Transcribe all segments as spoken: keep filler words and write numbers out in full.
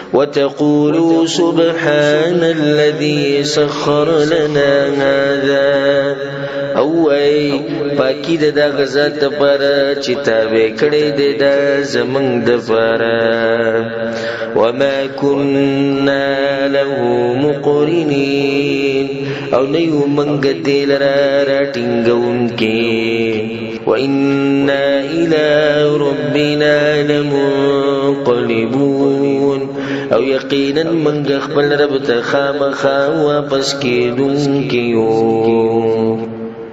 وتقولوا سبحان الذي سخر لنا هذا او ای پاکی د دا غزا د پاره چې تابع کړي د دا زمنګ د پاره وما كنا له مقرنين او نیو منګ دل را راټینګون کې وإنا إلى ربنا لمنقلبون او یقینا منګ خپل رب ته خامخا واپس کېدون کېو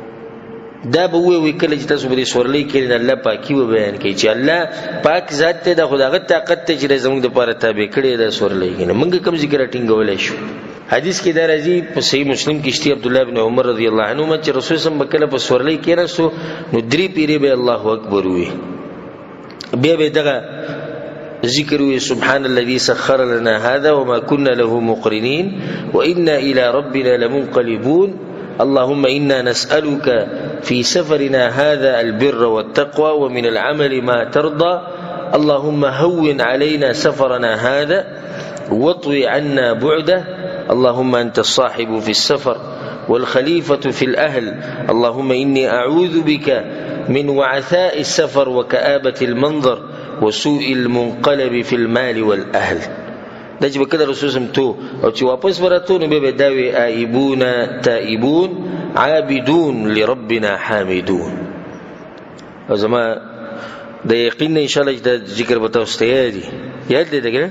دا به وی کله چې تاسو به سورلې کړئ الله پاکي و بیان کوي چې الله پاک ذات ته د خدای طاقت ته چې زموږ د پاره تابع کړي دا سورلې کنه موږ کوم ذکر ټینګولای شو حدیث کې دا راځي په صحیح مسلم کې شتی عبد الله بن عمر رضی الله عنهما چې رسول صلی الله علیه وسلم په سورلې کې راسو نو درې پیری به الله اکبر وي بیا به دغه ذکر وي سبحان الذي سخر لنا هذا وما كنا له مقرنين وإنا إلى ربنا لمنقلبون اللهم إنا نسألك في سفرنا هذا البر والتقوى ومن العمل ما ترضى اللهم هون علينا سفرنا هذا واطوي عنا بعده اللهم أنت الصاحب في السفر والخليفة في الأهل اللهم إني أعوذ بك من وعثاء السفر وكآبة المنظر وسوء المنقلب في المال والأهل دا چې بکده رسول سم تو او چې واپس وراتو نو به داوي آئبون تائبون عابدون لربنا حامدون او زما د یقین ان شاء الله دا ذکر به تاسو ته یادي یاد دې دغه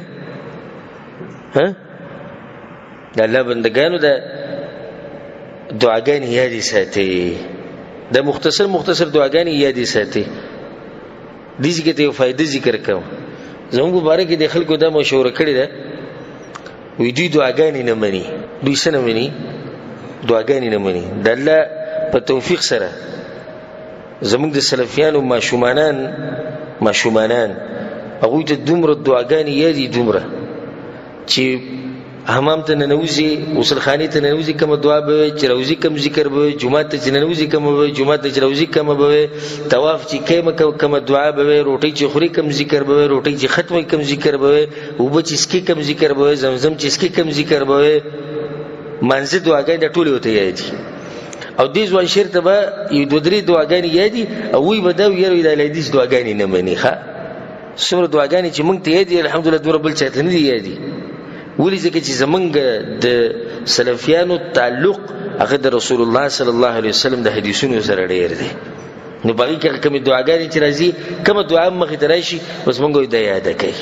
ها د الله بندگانو د دعاګانې یادې ساتي د مختصر مختصر دعاګانې یادې ساتي دې ځکه ته فائدې ذکر کوم زموږ مبارک د خلکو دا مشوره کړې ده وی دوی دعاګانې نه مني دوی څه نه مني دعاګانې نه مني د الله په توفیق سره زموږ د سلفیانو ماشومانان ماشومانان هغوی ته دومره دعاګانې یادي دومره چې حمام ته ننوزي غسل خانې ته ننوزي کومه دعا به چې روزي کوم ذکر به جمعه ته چې ننوزي کومه به جمعه ته چې روزي کومه به طواف چې کومه کومه دعا به روټي چې خوري کوم ذکر به روټي چې ختمه کوم ذکر به او به چې سکي کوم ذکر به زمزم چې سکي کوم ذکر به منځ دعاګانې د ټولې وته یادي او دې ځوان شیر ته به یو دوه درې دعاګانې یادي او وی به دا یو د لیدیس دعاګانې نه مني ښه څومره دعاګانې چې مونږ ته یادي الحمدلله دوه بل چاته نه دی یادي ولې ځکه چې زمونږ د سلفیانو تعلق هغه د رسول الله صلی الله علیه وسلم د حدیثونو سره ډېر دی نو باقي کې کومې دعاګانې چې راځي کومه دعا مخې ته راشي بس مونږ یې د یاد کوي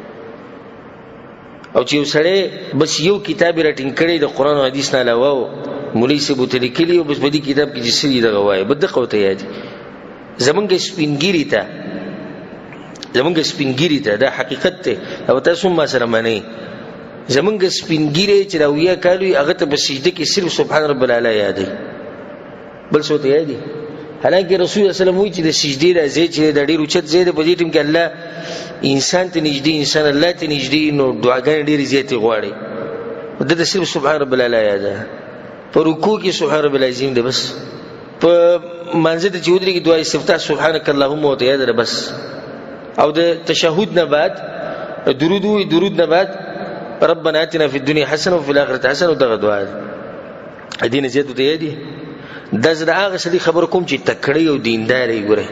او چې یو سړی بس یو کتاب راټینګ کړی د قرآن او حدیث نه علاوه مولوي صاحب ته لیکلي او بس په دې کتاب کې چې څه دي دغه وایي بد دقه ورته یادي زمونږ سپینګیري ته زمونږ سپینګیري ته دا حقیقت دی او تاسو ما سره منئ زمونږ سپینګیري چې راویه کالوي هغه ته په سجده کې صرف سبحان رب الاعلی یادي بل څه ته یادي حالانکه رسول الله صلی الله علیه وسلم وایي چې د سجدې راځي چې د ډېر اوچت ځای دی په دې ټیم کې الله انسان ته نږدې انسان الله ته نږدې نو دعاګانې ډېرې زیاتې غواړي د صرف سبحان رب الاعلی یاده په رکوع کې سبحان رب العظیم دی بس په منځ د چودري کې دعا استفتاح سبحانك اللهم وتعالى ده بس او د تشهود نه بعد درود وي درود نه بعد ربنا اتنا في الدنيا حسنه وفي الاخره حسنه دغه دعا دې نه زیاتو ته یادي دا زړه هغه سړي خبر کوم چې تکړه او دیندار یې ګوره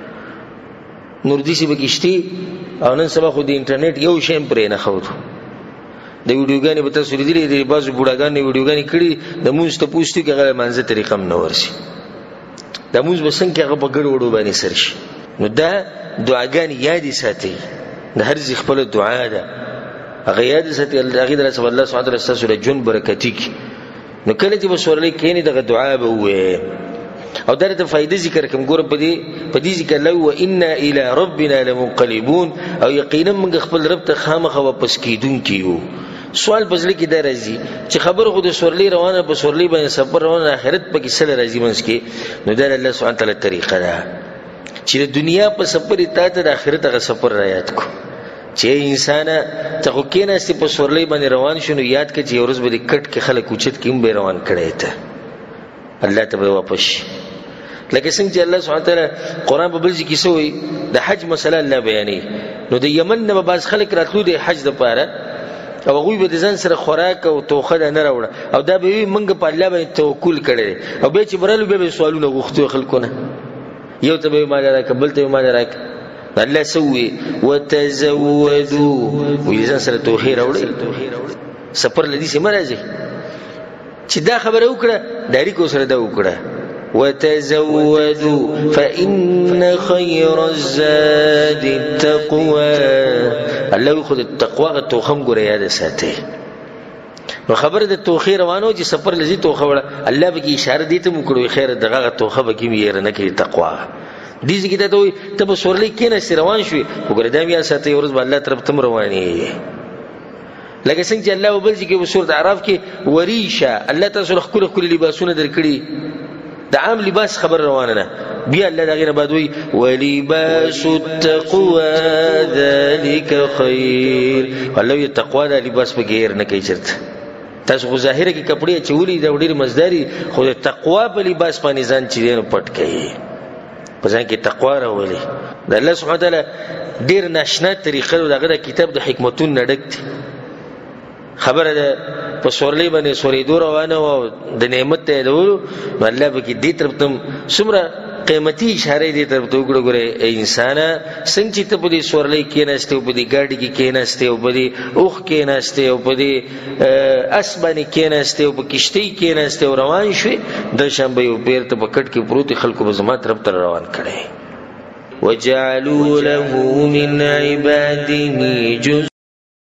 نور دې سی بکشتي او نن سبا خو د انټرنیټ یو شی پرې نه خو د ویډیوګانې په تاسو لیدلې د بازو بوډاګانې ویډیوګانې کړي د مونږ ته پوښتنه کې هغه منځه طریقه نه ورسي د مونږ بسنګ کې هغه په ګډ وډو باندې سر شي نو دا دعاګانې یادې ساتي د هر ځای خپل دعا ده هغه یادې ساتي هغه در سبحان الله سبحانه وتعالى سره جون برکتیک نو کله چې وسورلې کینې دغه دعا به وې او درته فائدې ذکر کوم ګور په دې په دې ذکر لو ان الى ربنا لمنقلبون او یقینا موږ خپل رب ته خامخ واپس کیدون کیو سوال بزلی کې دا راځي چې خبر خو د سورلې روانه په سورلې باندې سفر روانه آخرت په کې سره راځي منځ کې نو دا الله سبحانه تعالی طریقه ده چې د دنیا په سفر ته د آخرت غو سفر را یاد کو چې انسان ته خو کې نه ستې په سورلې باندې روان شونه یاد کې چې ورځ به کټ کې خلک اوچت کې به روان کړي ته الله ته به واپس لکه څنګه چې الله سبحانه تعالی قرآن په بل ځای کې سوې د حج مسله الله بیانې نو د یمن نه باز خلک راتلو د حج لپاره او هغوی به د ځان سره خوراک او توخه نه راوړه او دا به وي موږ په الله باندې توکل کړی او بیا چې برالو بیا به سوالونه غوښتو خلکو نه یو ته به مال راکړه بل ته مال راکړه الله سوي وتزودوا وی ځان سره توخه راوړي سفر لدی سي مرزي چې دا خبره وکړه داری کو سره دا وکړه وتزودوا فإن خير الزاد التقوى الله خود التقوى توخم ګره یاد ساتي نو خبره د توخه روانو چې سفر لذي توخه وړه الله به کی اشاره دي ته مکړو خیر دغه توخه به کی یې نه کوي تقوا دې ځکه ته دوی ته په سورلې کې نه روان شوي وګوره دا بیا ساتي ورځ الله طرف تم رواني لکه څنګه چې الله وبل چې په سورۃ اعراف کې وریشا الله تاسو خپل خپل لباسونه درکړي د عام لباس خبر روانه نه بیا الله دغه بعد وی ولباس التقوى ذلك خير والله یو تقوا د لباس په غیر نه کوي چرته تاسو خو ظاهره کې کپڑے چولی دا ډېر مزداري خو د تقوا په لباس باندې ځان چې پټ کوي په ځان کې تقوا راولي د الله سبحانه تعالی ډېر ناشنا طریقه دغه د کتاب د حکمتونو نډک خبره ده په سورلې باندې سورې دور روانه او د نعمت ته دورو الله به کې دې طرف تم سمره قیمتي اشاره دې طرف ته وګړو ګره انسان څنګه چې ته په دې سورلې کې نهسته او په دې ګاډي کې کې نهسته او په دې اوخ کې نهسته او په دې اسباني کې نهسته او په کشتۍ کې نهسته او روان شوي د شنبه یو پیر ته په کټ کې پروت خلکو به زما طرف ته روان کړي وجعلوا له من عباده جزءا